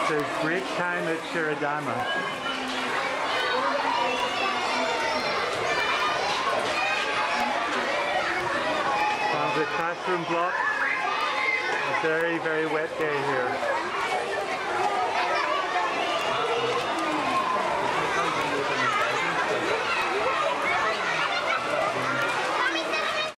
It's a great time at Siridhamma. From the classroom block, a very, very wet day here.